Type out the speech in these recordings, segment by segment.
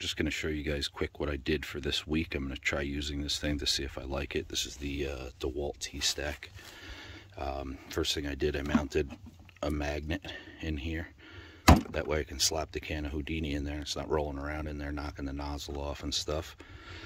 just going to show you guys quick what I did for this week. I'm going to try using this thing to see if I like it. This is the DeWalt T-Stack. First thing I did, I mounted a magnet in here. That way I can slap the can of Houdini in there. It's not rolling around in there, knocking the nozzle off and stuff.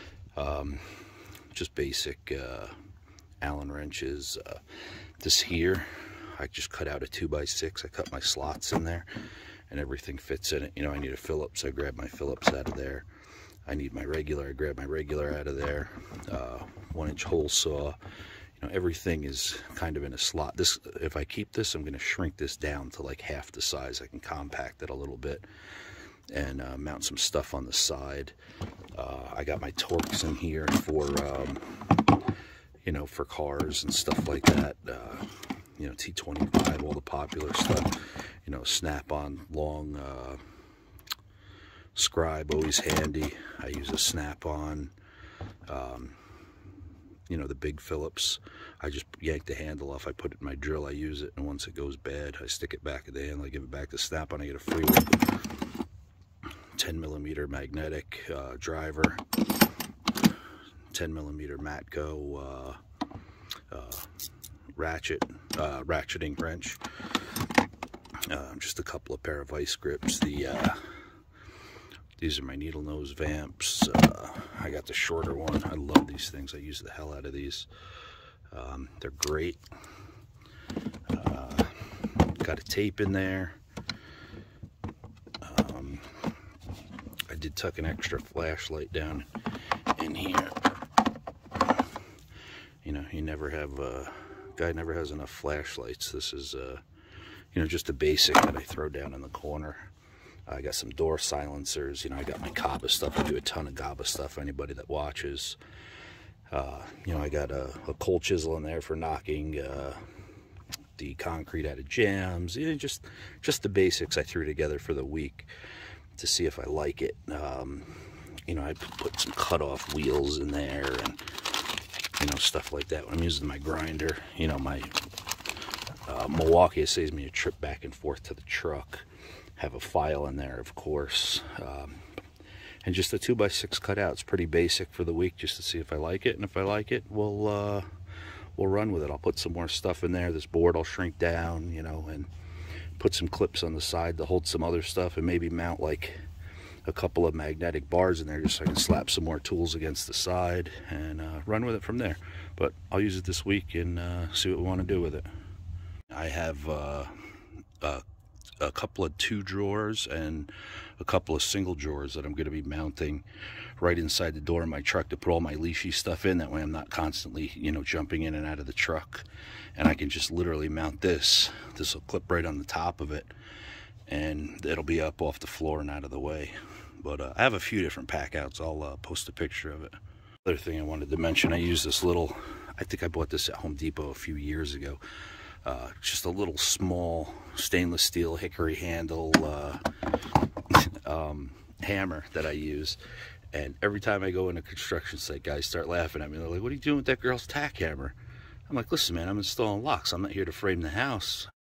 Just basic Allen wrenches. This here, I just cut out a 2x6. I cut my slots in there, and everything fits in it. You know, I need a Phillips. I grab my Phillips out of there. I need my regular. I grab my regular out of there. 1-inch hole saw. You know, everything is kind of in a slot. This, if I keep this, I'm going to shrink this down to like half the size. I can compact it a little bit and mount some stuff on the side. I got my Torx in here for, you know, for cars and stuff like that. You know, T25, all the popular stuff. You know, Snap-on long scribe, always handy. I use a Snap-on. You know, the big Phillips. I just yank the handle off. I put it in my drill. I use it, and once it goes bad, I stick it back in the handle. I give it back to Snap-on. I get a free one. 10mm magnetic driver. 10mm Matco ratcheting wrench. Just a couple of pair of vice grips. These are my needle nose vamps. I got the shorter one. I love these things. I use the hell out of these. They're great. Got a tape in there. I did tuck an extra flashlight down in here. You know, you never have guy never has enough flashlights. This is you know, just a basic that I throw down in the corner. I got some door silencers. You know, I got my Kaba stuff. I do a ton of Kaba stuff for anybody that watches. You know, I got a coal chisel in there for knocking the concrete out of jams. You know, just the basics I threw together for the week to see if I like it. You know, I put some cut-off wheels in there and, you know, stuff like that when I'm using my grinder. You know, my Milwaukee, it saves me a trip back and forth to the truck. Have a file in there, of course, and just a 2x6 cutout. It's pretty basic for the week, just to see if I like it, and if I like it, we'll run with it. I'll put some more stuff in there. This board I'll shrink down, you know, and put some clips on the side to hold some other stuff, and maybe mount like a couple of magnetic bars in there, just so I can slap some more tools against the side and run with it from there. But I'll use it this week and see what we want to do with it. I have a couple of 2 drawers and a couple of single drawers that I'm going to be mounting right inside the door of my truck to put all my leashy stuff in. That way I'm not constantly, you know, jumping in and out of the truck, and I can just literally mount this. This will clip right on the top of it, and it'll be up off the floor and out of the way. But I have a few different pack outs. I'll post a picture of it. Other thing I wanted to mention, I use this little, I think I bought this at Home Depot a few years ago. Just a little small stainless steel hickory handle hammer that I use, and every time I go in a construction site, guys start laughing at me. They're like, "What are you doing with that girl's tack hammer?" I'm like, "Listen, man, I'm installing locks. I'm not here to frame the house."